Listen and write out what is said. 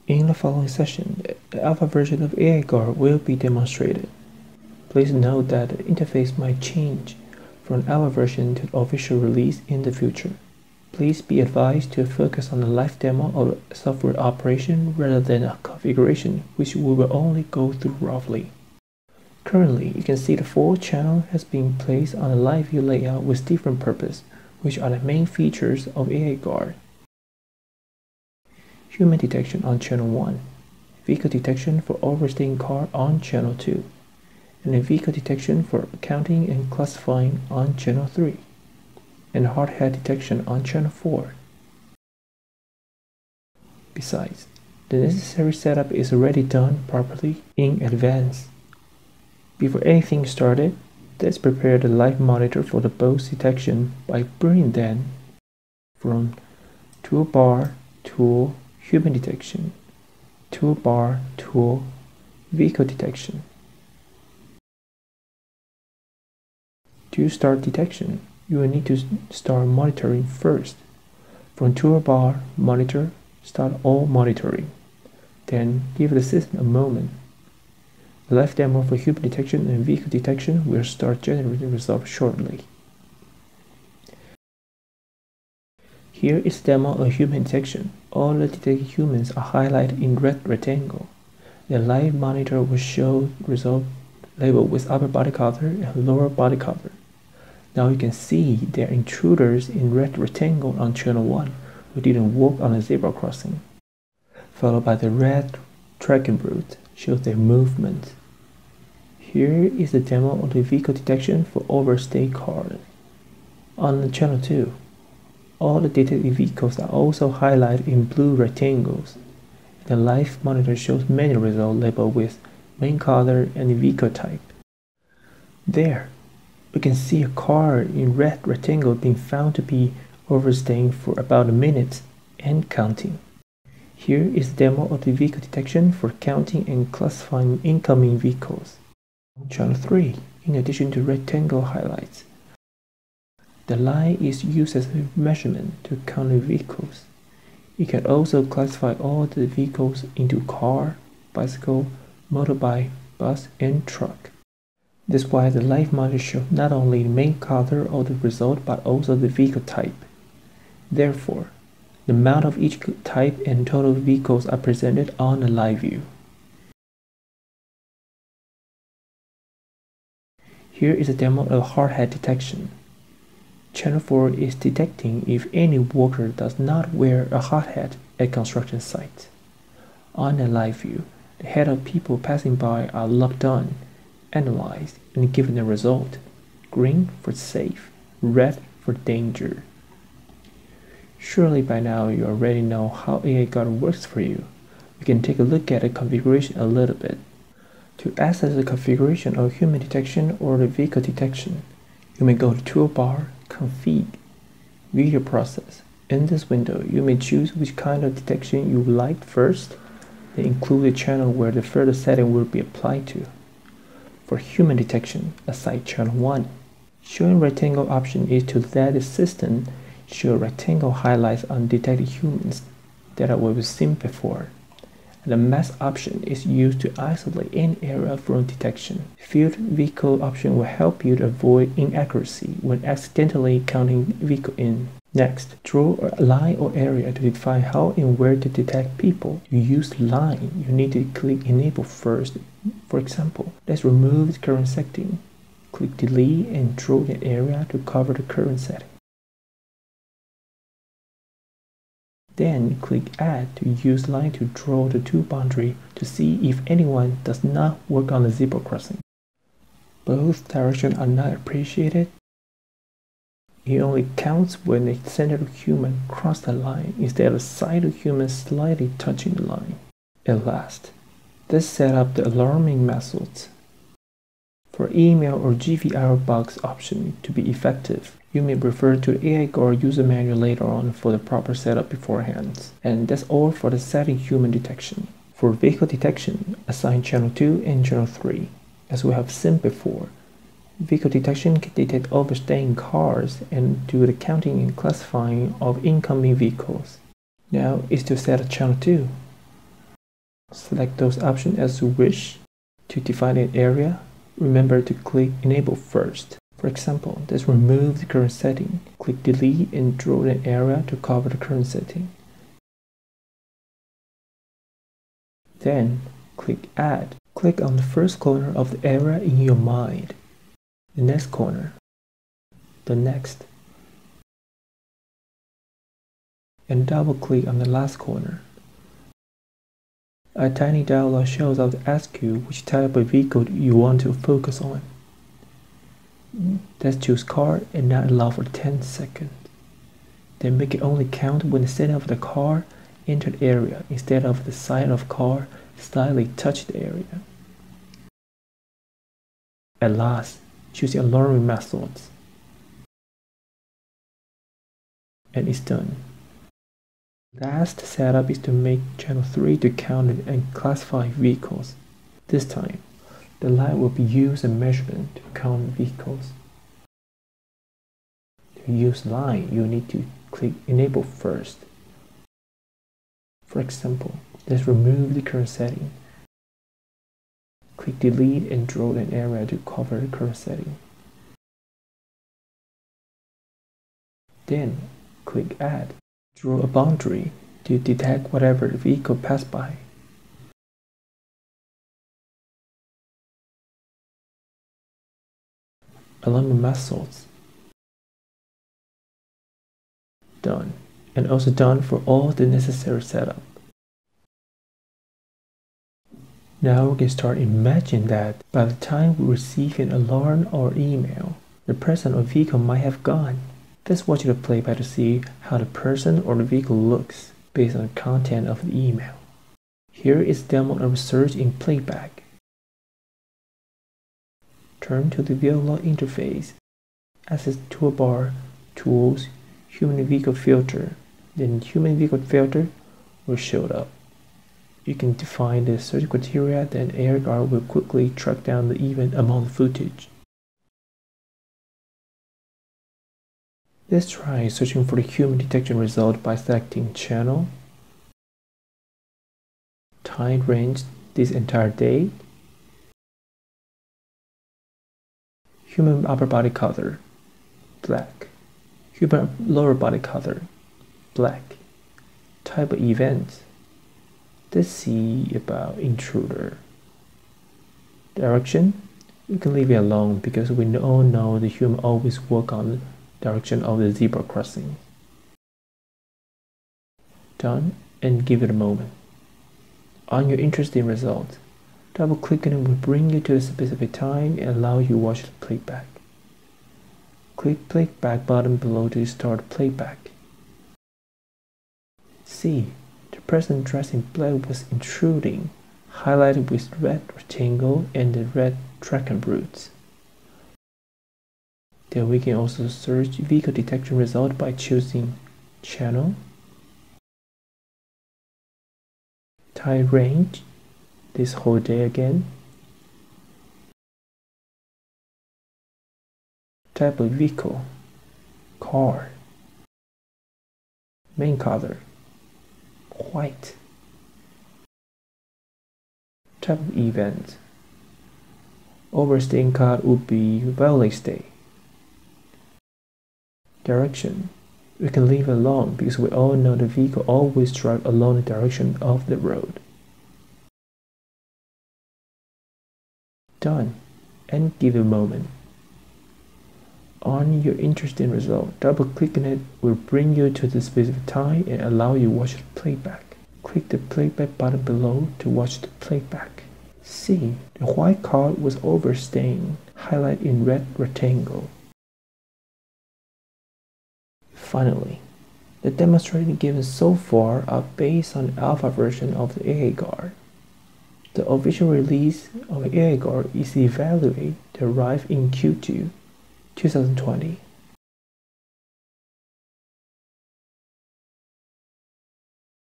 In the following session, the alpha version of AI Guard will be demonstrated. Please note that the interface might change from alpha version to the official release in the future. Please be advised to focus on the live demo of software operation rather than a configuration, which we will only go through roughly. Currently, you can see the full channel has been placed on a live view layout with different purpose, which are the main features of AI Guard. Human detection on channel 1, vehicle detection for overstaying car on channel 2, and a vehicle detection for counting and classifying on channel 3, and hard hat detection on channel 4. Besides, the necessary setup is already done properly in advance. Before anything started, let's prepare the live monitor for the both detection by bringing them from toolbar, tool, human detection, toolbar, tool, vehicle detection. To start detection, you will need to start monitoring first. From toolbar, monitor, start all monitoring. Then give the system a moment. The live demo for human detection and vehicle detection will start generating results shortly. Here is a demo of human detection. All the detected humans are highlighted in red rectangle. The live monitor will show result labeled with upper body color and lower body color. Now you can see there are intruders in red rectangle on channel 1 who didn't walk on a zebra crossing, followed by the red tracking route shows their movement. Here is the demo of the vehicle detection for overstay cars. On channel 2, all the detected vehicles are also highlighted in blue rectangles. The live monitor shows many results labeled with main color and vehicle type. There, we can see a car in red rectangle being found to be overstaying for about a minute and counting. Here is the demo of the vehicle detection for counting and classifying incoming vehicles. On channel 3, in addition to rectangle highlights, the line is used as a measurement to count the vehicles. You can also classify all the vehicles into car, bicycle, motorbike, bus, and truck. That's why the live monitor shows not only the main color of the result but also the vehicle type. Therefore, the amount of each type and total vehicles are presented on the live view. Here is a demo of hard hat detection. Channel 4 is detecting if any worker does not wear a hard hat at construction site. On the live view, the head of people passing by are locked on, analyzed, and given a result: green for safe, red for danger. Surely by now you already know how AI Guard works for you. We can take a look at the configuration a little bit. To access the configuration of human detection or the vehicle detection, you may go to Toolbar, Config, Video Process. In this window, you may choose which kind of detection you would like first, then include the channel where the further setting will be applied to. For human detection, assign channel 1. Showing rectangle option is to let the system show rectangle highlights on detected humans that were seen before. And the mask option is used to isolate any area from detection. Field vehicle option will help you to avoid inaccuracy when accidentally counting vehicle in. Next, draw a line or area to define how and where to detect people. To use line, you need to click Enable first. For example, let's remove the current setting. Click Delete and draw an area to cover the current setting. Then click Add to use line to draw the two boundary to see if anyone does not work on the zebra crossing. Both directions are not appreciated. It only counts when the center of human crosses the line instead of the side of human slightly touching the line. At last, let's set up the alarming methods. For email or GVR box option to be effective, you may refer to the AI Guard user manual later on for the proper setup beforehand. And that's all for the setting human detection. For vehicle detection, assign channel 2 and channel 3. As we have seen before, vehicle detection can detect overstaying cars and do the counting and classifying of incoming vehicles. Now is to set a channel 2. Select those options as you wish. To define an area, remember to click Enable first. For example, let's remove the current setting. Click Delete and draw an area to cover the current setting. Then, click Add. Click on the first corner of the area in your mind, the next corner, the next, and double-click on the last corner. A tiny dialog shows up to ask you which type of vehicle you want to focus on. Let's choose car and not allow for 10 seconds. Then make it only count when the center of the car entered the area instead of the side of the car slightly touched the area. At last, choose your learning methods. And it's done. Last setup is to make channel 3 to count and classify vehicles. This time, the line will be used as measurement to count vehicles. To use line, you need to click Enable first. For example, let's remove the current setting. Click Delete and draw an area to cover the current setting. Then, click Add. Draw a boundary to detect whatever the vehicle passed by. Alignment methods. Done. And also done for all the necessary setup. Now we can start imagining that by the time we receive an alarm or email, the person or vehicle might have gone. Let's watch the playback to see how the person or the vehicle looks based on the content of the email. Here is a demo of research in playback. Turn to the dialog interface, access toolbar, tools, human vehicle filter. Then human vehicle filter will show up. You can define the search criteria, then AirGuard will quickly track down the event among the footage. Let's try searching for the human detection result by selecting channel, time range this entire day, human upper body color, black, human lower body color, black, type of event. Let's see about intruder. Direction, we can leave it alone because we all know the human always work on the direction of the zebra crossing. Done, and give it a moment. On your interesting result, double clicking it will bring you to a specific time and allow you to watch the playback. Click playback button below to start playback. See, the person dressed in black was intruding, highlighted with red rectangle and the red dragon roots. Then we can also search vehicle detection result by choosing channel, time range, this whole day again, type of vehicle, car, main color, white, type of event, overstaying card would be valet stay. Direction, we can leave it alone because we all know the vehicle always drives along the direction of the road. Done, and give it a moment. On your interesting result, double clicking it will bring you to the specific time and allow you to watch the playback. Click the playback button below to watch the playback. See, the white card was overstaying, highlighted in red rectangle. Finally, the demonstration given so far are based on the alpha version of the AirGuard. The official release of AirGuard is evaluated to arrive in Q2 2020.